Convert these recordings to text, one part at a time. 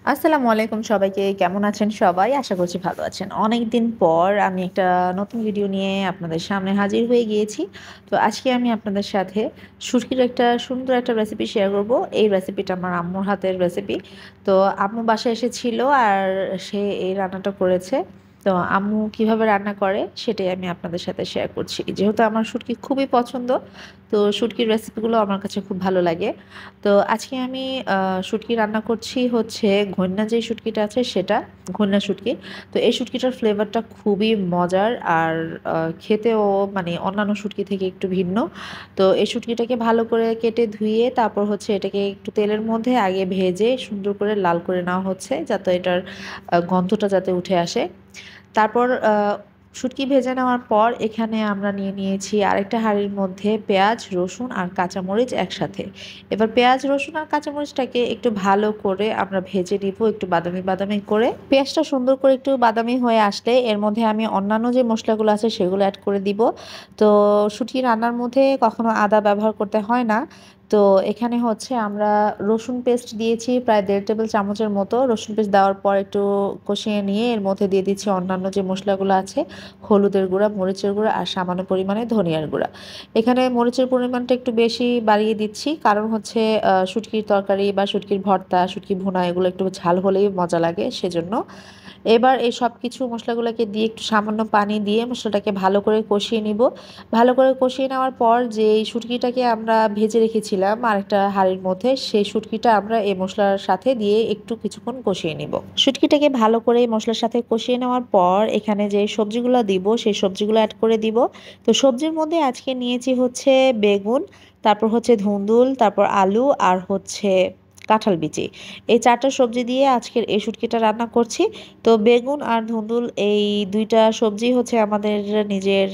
আসসালামু আলাইকুম সবাইকে। কেমন আছেন সবাই? আশা করছি ভালো আছেন। অনেকদিন পর আমি একটা নতুন ভিডিও নিয়ে আপনাদের সামনে হাজির হয়ে গিয়েছি। তো আজকে আমি আপনাদের সাথে শুটকির একটা সুন্দর একটা রেসিপি শেয়ার করব। এই রেসিপিটা আমার আম্মুর হাতের রেসিপি। তো আম্মু বাসায় এসেছিল আর সে এই রান্নাটা করেছে। তো আম্মু কিভাবে রান্না করে সেটাই আমি আপনাদের সাথে শেয়ার করছি। যেহেতু আমার শুটকি খুবই পছন্দ, তো শুটকির রেসিপিগুলো আমার কাছে খুব ভালো লাগে। তো আজকে আমি শুটকি রান্না করছি হচ্ছে ঘন্যা যে শুটকিটা আছে সেটা, ঘন্যা শুটকি। তো এই শুটকিটার ফ্লেভারটা খুবই মজার আর খেতেও মানে অন্যান্য শুটকি থেকে একটু ভিন্ন। তো এই শুটকিটাকে ভালো করে কেটে ধুয়ে তারপর হচ্ছে এটাকে একটু তেলের মধ্যে আগে ভেজে সুন্দর করে লাল করে নেওয়া হচ্ছে, যাতে এটার গন্ধটা যাতে উঠে আসে। তারপর শুটকি ভেজে নেওয়ার পর এখানে আমরা নিয়ে নিয়েছি আরেকটা হাঁড়ির মধ্যে পেঁয়াজ, রসুন আর কাঁচামরিচ একসাথে। এবার পেঁয়াজ, রসুন আর কাঁচামরিচটাকে একটু ভালো করে আমরা ভেজে নিব, একটু বাদামি বাদামি করে। পেঁয়াজটা সুন্দর করে একটু বাদামি হয়ে আসলে এর মধ্যে আমি অন্যান্য যে মশলাগুলো আছে সেগুলো অ্যাড করে দিব। তো শুটকি রান্নার মধ্যে কখনো আদা ব্যবহার করতে হয় না। তো এখানে হচ্ছে আমরা রসুন পেস্ট দিয়েছি প্রায় 1.5 টেবিল চামচের মতো। রসুন পেস্ট দেওয়ার পর একটু কষিয়ে নিয়ে এর মধ্যে দিয়ে দিচ্ছি অন্যান্য যে মশলাগুলো আছে, হলুদের গুঁড়া, মরিচের গুঁড়া আর সামান্য পরিমাণে ধনিয়ার গুঁড়া। এখানে মরিচের পরিমাণটা একটু বেশি বাড়িয়ে দিচ্ছি, কারণ হচ্ছে শুটকির তরকারি বা শুটকির ভর্তা, শুটকি ভুনা এগুলো একটু ঝাল হলেই মজা লাগে, সেজন্য। এবার এই সব কিছু মশলাগুলোকে দিয়ে একটু সামান্য পানি দিয়ে মশলাটাকে ভালো করে কষিয়ে নিব। ভালো করে কষিয়ে নেওয়ার পর যে এই শুটকিটাকে আমরা ভেজে রেখেছিলাম আরেকটা হাঁড়ির মধ্যে, সেই শুটকিটা আমরা এই মশলার সাথে দিয়ে একটু কিছুক্ষণ কষিয়ে নিব। শুটকিটাকে ভালো করে এই মশলার সাথে কষিয়ে নেওয়ার পর এখানে যে সবজিগুলো দিব সেই সবজিগুলো অ্যাড করে দিব। তো সবজির মধ্যে আজকে নিয়েছি হচ্ছে বেগুন, তারপর হচ্ছে ধুন্দুল, তারপর আলু আর হচ্ছে কাঁঠাল বিচি। এই চারটা সবজি দিয়ে আজকের এই শুটকিটা রান্না করছি। তো বেগুন আর ধুন্দুল এই দুইটা সবজি হচ্ছে আমাদের নিজের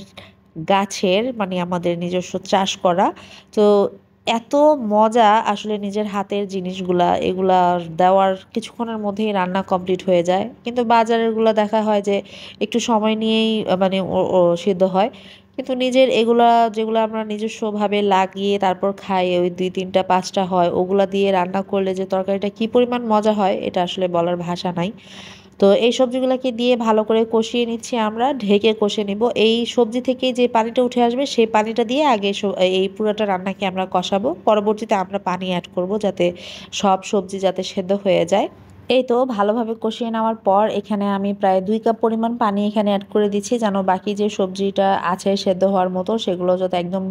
গাছের, মানে আমাদের নিজস্ব চাষ করা। তো এত মজা আসলে নিজের হাতের জিনিসগুলা, এগুলা দেওয়ার কিছুক্ষণের মধ্যেই রান্না কমপ্লিট হয়ে যায়, কিন্তু বাজারেরগুলো দেখা হয় যে একটু সময় নিয়েই মানে ও সিদ্ধ হয়। কিন্তু নিজের এগুলা যেগুলো আমরা নিজস্বভাবে লাগিয়ে তারপর খাই, ওই 2, 3, 5টা হয়, ওগুলা দিয়ে রান্না করলে যে তরকারিটা কি পরিমাণ মজা হয় এটা আসলে বলার ভাষা নাই। তো এই সবজিগুলোকে দিয়ে ভালো করে কষিয়ে নিচ্ছি, আমরা ঢেকে কষে নিব। এই সবজি থেকে যে পানিটা উঠে আসবে সেই পানিটা দিয়ে আগে এই পুরোটা রান্নাকে আমরা কষাবো, পরবর্তীতে আমরা পানি অ্যাড করব যাতে সব সবজি যাতে সেদ্ধ হয়ে যায়। এই তো ভালোভাবে কষিয়ে নেওয়ার পর এখানে আমি প্রায় 2 কাপ পরিমাণ পানি এখানে অ্যাড করে দিচ্ছি, যেন বাকি যে সবজিটা আছে সেদ্ধ হওয়ার মতো সেগুলো যাতে একদম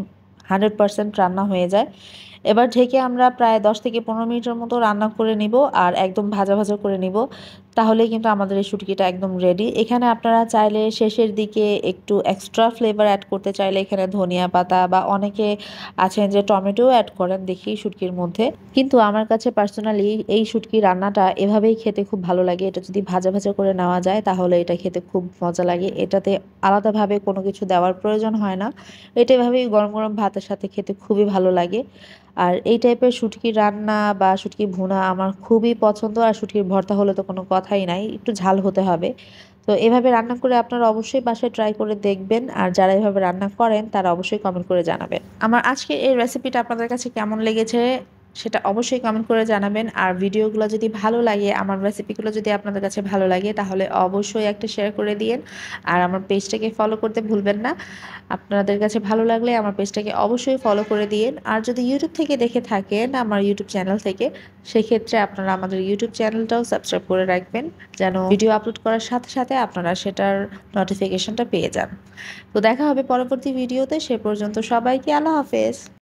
100% রান্না হয়ে যায়। এবার ঢেকে আমরা প্রায় 10 থেকে 15 মিনিটের মতো রান্না করে নিব আর একদম ভাজা ভাজা করে নিব। তাহলেই কিন্তু আমাদের এই শুটকিটা একদম রেডি। এখানে আপনারা চাইলে শেষের দিকে একটু এক্সট্রা ফ্লেভার অ্যাড করতে চাইলে এখানে ধনিয়া পাতা বা অনেকে আছেন যে টমেটো অ্যাড করেন দেখি শুটকির মধ্যে। কিন্তু আমার কাছে পার্সোনালি এই শুটকি রান্নাটা এভাবেই খেতে খুব ভালো লাগে। এটা যদি ভাজা ভাজা করে নেওয়া যায় তাহলে এটা খেতে খুব মজা লাগে। এটাতে আলাদাভাবে কোনো কিছু দেওয়ার প্রয়োজন হয় না। এটা এভাবেই গরম গরম ভাতের সাথে খেতে খুবই ভালো লাগে। আর এই টাইপের শুটকি রান্না বা শুটকি ভুনা আমার খুবই পছন্দ। আর শুটকির ভর্তা হলে তো কোনো কথাই নাই, একটু ঝাল হতে হবে। তো এভাবে রান্না করে আপনারা অবশ্যই বাসায় ট্রাই করে দেখবেন, আর যারা এভাবে রান্না করেন তারা অবশ্যই কমেন্ট করে জানাবেন আমার আজকে এই রেসিপিটা আপনাদের কাছে কেমন লেগেছে সেটা অবশ্যই কমেন্ট করে জানাবেন। আর ভিডিওগুলো যদি ভালো লাগে, আমার রেসিপিগুলো যদি আপনাদের কাছে ভালো লাগে তাহলে অবশ্যই একটা শেয়ার করে দিয়েন। আর আমার পেজটাকে ফলো করতে ভুলবেন না। আপনাদের কাছে ভালো লাগলে আমার পেজটাকে অবশ্যই ফলো করে দিয়েন। আর যদি ইউটিউব থেকে দেখে থাকেন আমার ইউটিউব চ্যানেল থেকে, সেক্ষেত্রে আপনারা আমাদের ইউটিউব চ্যানেলটাও সাবস্ক্রাইব করে রাখবেন, যেন ভিডিও আপলোড করার সাথে সাথে আপনারা সেটার নোটিফিকেশনটা পেয়ে যান। তো দেখা হবে পরবর্তী ভিডিওতে, সে পর্যন্ত সবাইকে আল্লাহ হাফেজ।